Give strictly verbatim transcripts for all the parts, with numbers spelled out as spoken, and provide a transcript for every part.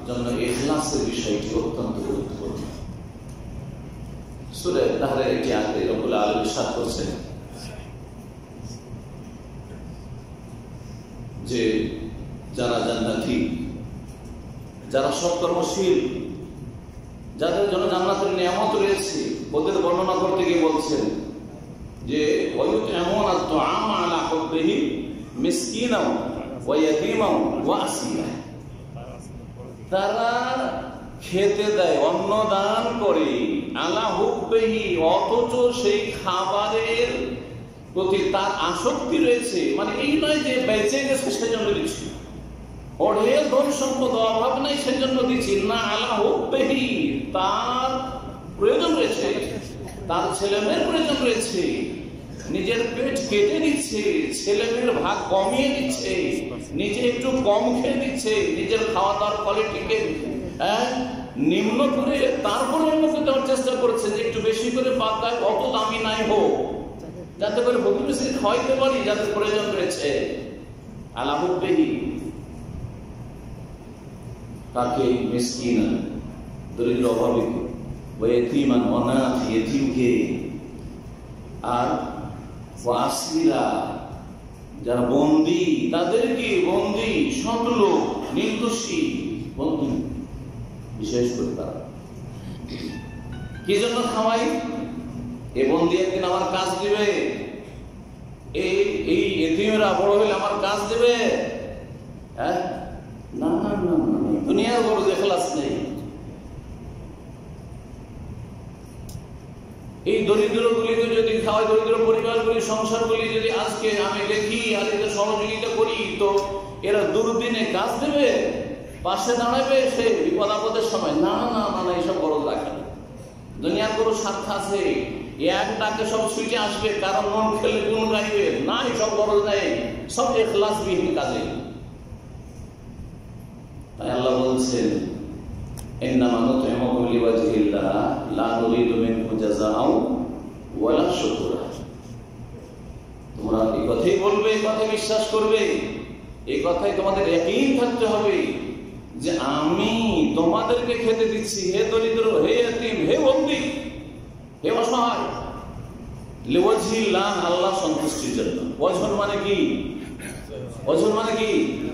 জন্য ইখলাসের বিষয়টি অত্যন্ত গুরুত্বপূর্ণ। সূরা তাহরিরের একটি আয়াতে রব্বুল আলামিন ইরশাদ করেছেন যে যারা জান্নাতি, যারা সৎকর্মশীল, যাদের জন্য জান্নাতের নিয়ামত রয়েছে, ওদের বর্ণনা করতে গিয়ে বলছেন যে ওয়ায়ুত'ইমুনা আত-তা'আমা আলা হুব্বিহি মিসকিনাও ওয়া ইয়াতীমাও ওয়া আসীরা, তারা খেতে দেয়, অন্ন দান করে, আলা হুব্বিহি, অথচ সেই খাবারের প্রতি তার আসক্তি রয়েছে। মানে এই নয় যে বেঁচে গেছে সেজন্য দিচ্ছি, অঢেল ধন সম্পদ অভাব নেই সেজন্য দিচ্ছি না, আলা হুব্বিহি, তার প্রয়োজন রয়েছে, তার ছেলে মেয়ের প্রয়োজন রয়েছে, নিজের পেট কেটে দিচ্ছে, ছেলে মেয়ের ভাগ কমিয়ে দিচ্ছে, নিজে একটু কম খেয়ে দিচ্ছে, নিজের খাওয়া দাওয়ার কোয়ালিটিকে নিম্ন করে তারপর অন্যকে দেওয়ার চেষ্টা করছে যে একটু বেশি করে পাকায়, অত দামি নাই হোক, যাতে করে প্রতিবেশী খাওয়াইতে পারি, যাদের প্রয়োজন রয়েছে। আলা হুব্বিহি, তাকে মিসকিনা, দরিদ্র অভাবীকে, ওয়া ইয়াতীমান, অনাথ ইয়েতিমকে, আর ওয়া আসীরা, যারা বন্দী, তাদেরকে বন্দী, সৎলোক, নির্দোষী বন্দী, বিশেষ করে তারা কি জন্য খাওয়াই? এ বন্দী একদিন আমার কাজ দিবে, এই এই এতিমরা বড় হলে আমার কাজ দেবে। হ্যাঁ, না না না, দুনিয়ার বড় ইখলাস নেই। এই দরিদ্রগুলিকে যদি খাওয়াই, দরিদ্র পরিবারগুলি, সংসারগুলি যদি আজকে আমি দেখি আর এদের সহযোগিতা করি, তো এরা দুর্দিনে কাজ দেবে, পাশে দাঁড়াবে সে বিপদ আপদের সময়। না না না না, এইসব গরজ রাখে না। দুনিয়ার কোনো স্বার্থ আছে, এক ডাকে সব ছুটে আসবে, কারণ মন খেলে গুণ গাইবে না, এইসব গরজ নেই, সব ইখলাসবিহীন কাজে। তাই আল্লাহ বলছেন ইন্নামা নুত'iমুকুম লিওয়াজহিল্লাহ লা নুরিদু মিনকুম জাযাআও ওয়ালা শুকরা। তোমরা এই কথাই বলবে, এই কথাই বিশ্বাস করবে, এই কথাই তোমাদের ইয়াকিন থাকতে হবে যে আমি তোমাদেরকে খেতে দিচ্ছি, হে দরিদ্র, হে এতিম, হে বন্দী, হে অসহায়, লিওয়াজহিল্লাহ, আল্লাহ সন্তুষ্টির জন্য। ওয়াজহ মানে কি? ওয়াজহ মানে কি?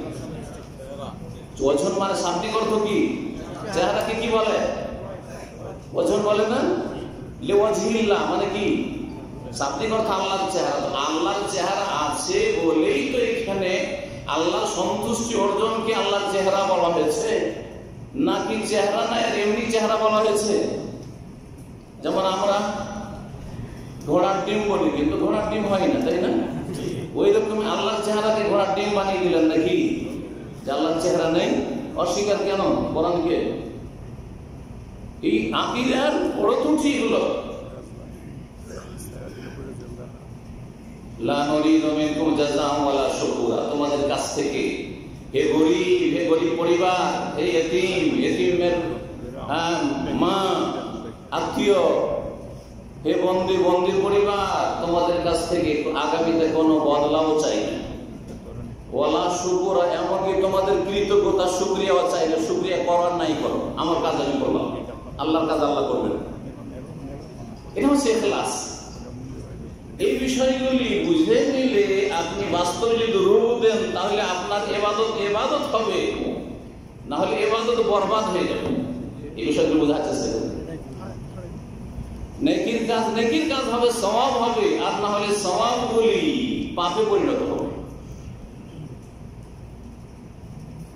ওজন মানে শাব্দিক অর্থ কি? চেহারাকে কি বলে? ওজন বলে না? লিওয়াজহিল্লাহ মানে কি? শাব্দিক অর্থ আল্লাহর চেহারা। তো আল্লাহর চেহারা আছে বলেই তো এখানে আল্লাহর সন্তুষ্টি অর্জনকে আল্লাহর চেহারা বলা হয়েছে, নাকি চেহারা না এমনি চেহারা বলা হয়েছে? যেমন আমরা ঘোড়ার ডিম বলি, কিন্তু ঘোড়ার ডিম হয় না, তাই না? ওই রকম আল্লাহর চেহারাকে ঘোড়ার ডিম বানিয়ে দিলেন নাকি? আল্লাহর চেহারা নেই, অস্বীকার কেন? কোরআনকে এই আকীদার বড় ত্রুটি এগুলো। লা নুরিদু মিনকুম জাযাআন ওয়ালা শুকুরা, তোমাদের কাছ থেকে হে গরীব, হে গরীব পরিবার, হে এতিম, এতিমের মা, আত্মীয়, হে বন্দী, বন্দীর পরিবার, তোমাদের কাছ থেকে আগামীতে কোনো বদলাও চাই না। ওয়ালা শুকুরা, এমনকি তোমাদের কৃতজ্ঞতা, শুকরিয়াও চাই না। শুকরিয়া করার নাই করো, আমার কাজ আমি করলাম, আল্লাহর কাজ আল্লাহ করবেন। এটা হচ্ছে ইখলাস। এই বিষয়গুলি বুঝে নিলে আপনি বাস্তবে যদি রূপ দেন, তাহলে আপনার ইবাদত ইবাদত হবে, না হলে ইবাদত বরবাদ হয়ে যাবে। এই বিষয়গুলো বোঝার চেষ্টা করুন। নেকির কাজ নেকির কাজ হবে, সওয়াব হবে, আর না হলে সওয়াবগুলি পাপে পরিণত হবে।